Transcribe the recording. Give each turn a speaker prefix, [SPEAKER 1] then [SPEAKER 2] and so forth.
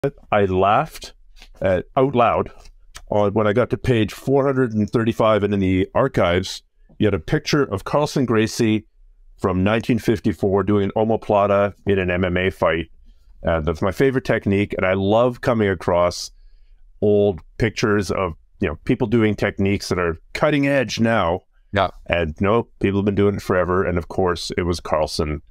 [SPEAKER 1] I laughed out loud when I got to page 435, and in the archives, you had a picture of Carlson Gracie from 1954 doing an omoplata in an MMA fight. That's my favorite technique, and I love coming across old pictures of people doing techniques that are cutting edge now.
[SPEAKER 2] Yeah.
[SPEAKER 1] And no, people have been doing it forever. And of course, it was Carlson.